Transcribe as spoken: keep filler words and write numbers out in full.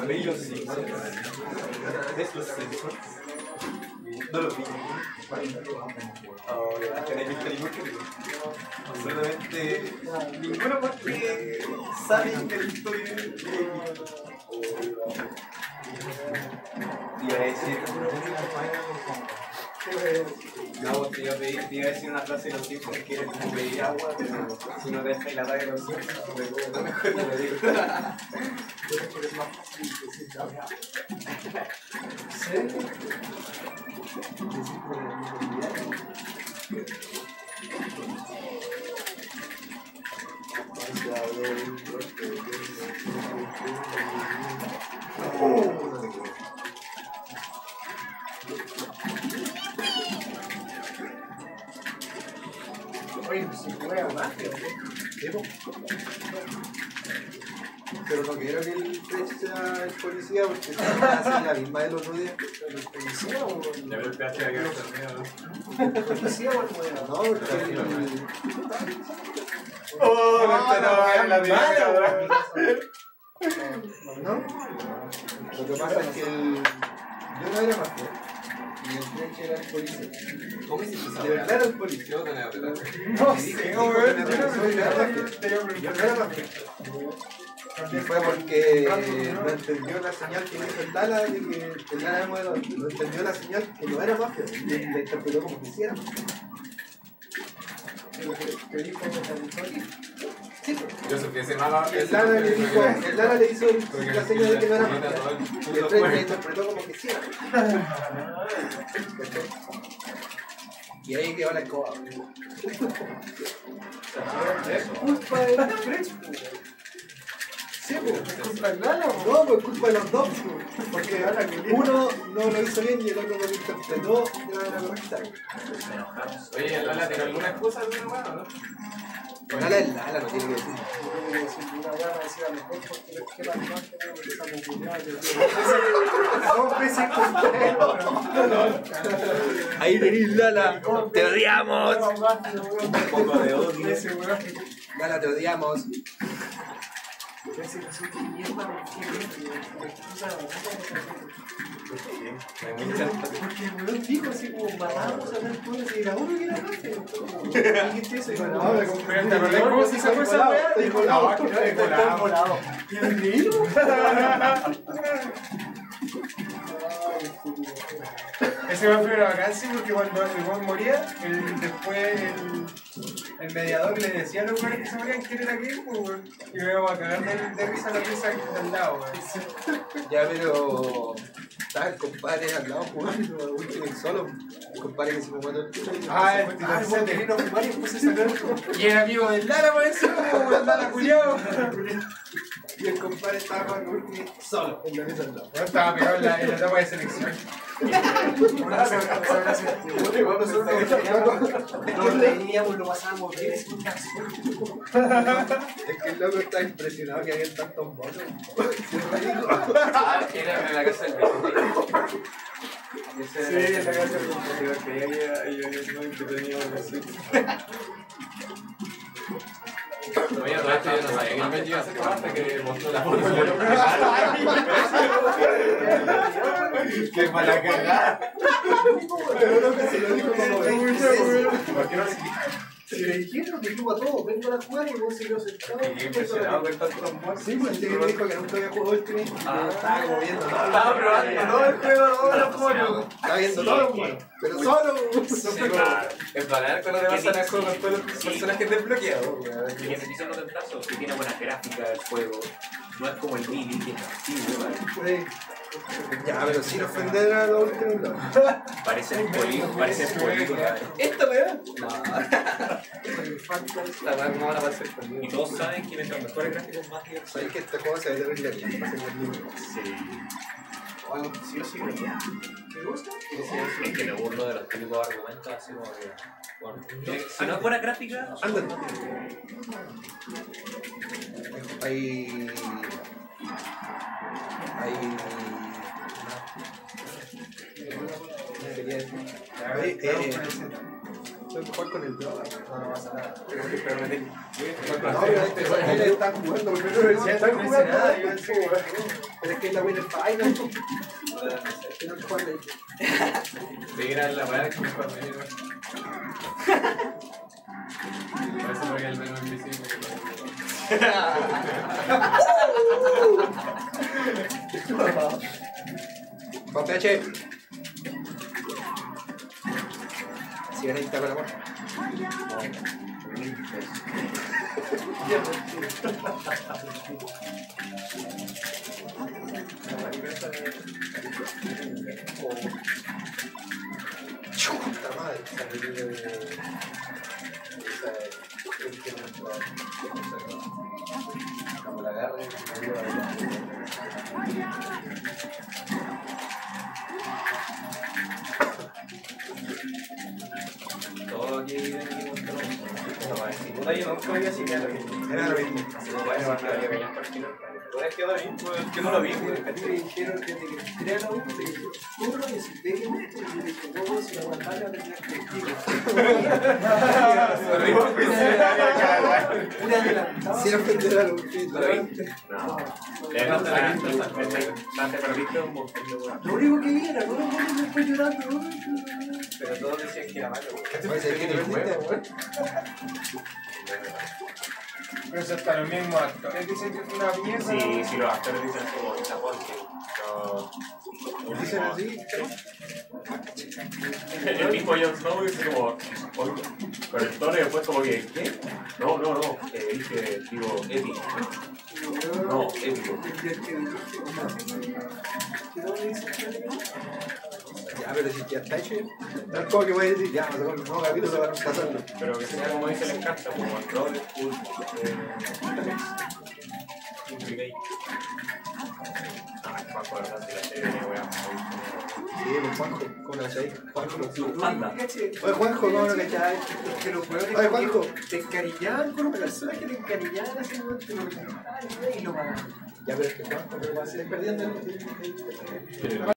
¿Veis los Simpsons? ¿Ves los Simpsons? No los vi. Oh, ya, que no he visto ningún capítulo. Absolutamente ninguna parte sale de la historia de iba a decir. No, te iba a pedir, te iba a decir una frase de los Simpsons que era como pedir agua, pero si no te dejas la talla de los Simpsons, lo mejor no lo digo. Es más fácil decir agua. ¿Sí? Oye, si juega más, pero Pero no quiero que el Fresh sea el policía porque se va a hacer la misma del otro día. ¿el policía o el...? Ya me pegaste la cabeza, ¿El policía o el modelo? No, porque el... ¡Oh! Me está la primera. ¿No? Lo que pasa es que el... yo no era mafia y el Fresh era el policía. ¿Cómo hiciste esa De verdad era el policía. Yo no tenía verdad. No sé, güey. Soy la mafia. Yo no era mafia. Y fue porque no entendió la señal que hizo el Lala de que el Lala de modelo no entendió la señal que no era mafia y la interpretó como quisiera. ¿Qué dijo el Sí, Yo supiese malo. el Lala le dijo, el Lala le hizo la señal de que no era mafia y el Fresh la interpretó como quisiera. Y ahí quedó la escoba. Es culpa del Fresh, sí, pues, ¿es culpa del Lala o no? Pues culpa de los dos, porque uno no lo hizo bien y el otro no lo interpretó de la manera correcta. Oye, ¿el Lala tiene alguna excusa de una mano, no? El Lala es Lala, no tiene que decir. si una gana decía mejor porque es que la imagen que estamos cuidados. Dos veces completo. Ahí venís, Lala, te odiamos. Un poco de odio. Lala, te odiamos. ¿Qué hace eso? ¿Qué mierda? Porque el weón dijo así como matamos a ver cosas y era uno que era más. ¿Qué es eso? No, me compré ¿te acordás cómo se sacó esa weá? Estoy volado, estoy volado. ¿Y el grillo? Ese weón fue una vacancia porque cuando el weón moría, el, después el, el mediador le decía a los weones que se morían quién era quién, pues weón. Y me iba a cagar de, de risa la pieza de al lado, weón. Ya, pero... estaba el compadre al lado jugando, último solo. El compadre que se me mató el tiro. Ah, el Ah, el vino a fumar y después se sacaron. Y era amigo del Lara, por eso, weón, el Lara culiao. Y el compadre estaba jugando último solo en la mesa al lado. Weón, estaba pegado en la, en la etapa de selección. Nos reíamos, lo pasábamos bien. Es que el loco estaba impresionado que había tantos monos. Ah, era en la casa del presidente. Sí, en la casa del presidente. Que ahí había no entretenido decir. Oye, no, esto yo no sabía que el Benji iba a hacer hasta que mostró la foto. ¡Qué mala cagada! Pero no que se lo dijo como ¿Por qué no le Si le dijeron que chupa todo, vengo a jugar y luego se quedó sentado. Qué impresionado con tantos muertos. sí, pues este que me dijo que nunca había jugado Ultimate. Ah. Estaba como viendo todo. Estaba probando todo el juego, todos los monos. Estaba viendo todo los monos. Pero solo. En plan, cuando te vas a la juego con todos los personajes desbloqueados. Y que se hizo los trazos, que tiene buenas gráficas del juego. No es como el Billy, que es antiguo, ¿vale? Ya, pero sin ofender a los Ultimate. Parece un polígono, parece un polígono. ¿Esta weá? No. La weá no van a pasar Y conmigo. todos saben que mientras mejores gráficos más diversos. Sabes que esta cosa se ve terrible bien. Va a ser el Sí. Sí o sí, ¿te gusta? Es que me burlo de los típicos argumentos así como que. Bueno, si no es buena gráfica, Anda. Hay. Hay. Quería decir. Hay, eh, Tengo que jugar con el blog. No, no pasa nada. No, pero este él está jugando primero. Si están jugando nada, yo pensé que Pero es que es la Winner Final. Tengo que jugarle. Sí, era la weá que me fue a venir. Por eso voy al menos invisible. Con P H. Sirenita con amor. Chuta madre. Como la agarre, Todo aquí viene aquí con todo. Si puta yo nunca había así que era lo mismo. era lo mismo. Si no puede ser que había cañón por kilo. Pero es que lo mismo, es que no lo vi, güey. Me dijeron que te tiré la U, te dije, tú no dices, ve que me y le dije, no, si la guantalla te tienes que ir. Una adelantada. Si no ofender a los ¿Lo viste? No. Le anoto la vista, te perdiste un montón de weá. Lo único que vi era, no, no, no, me estoy llorando, no, Pero todos decían que era malo, güey. Oye, ¿qué le hiciste? pero eso hasta los mismos actores dicen que fue una mierda. Sí, sí, los actores dicen como esa porque no. Dicen así. El mismo Jon Snow dice como con el tono y después como que ¿qué? No, no, no, eh, dije digo épico. No, épico. Ya, pero si ya está hecho. No es como que voy a decir, ya, vamos a sacar un nuevo capítulo para pasarlo. Pero que sea como dice, le encanta, como el rol, el cool, eh, ah, Paco, la verdad, si la serie viene, weón, Sí, pues Juanjo, ¿cómo lo hacéis? Juanjo. anda. Oye, Juanjo, ¿cómo lo cacháis? Que los huevones Oye, Juanjo. te encariñaban con un personaje que te encariñaban así, te lo encariñaban y lo pagaban. Ya, pero es que Juanjo, pero va a seguir perdiendo el...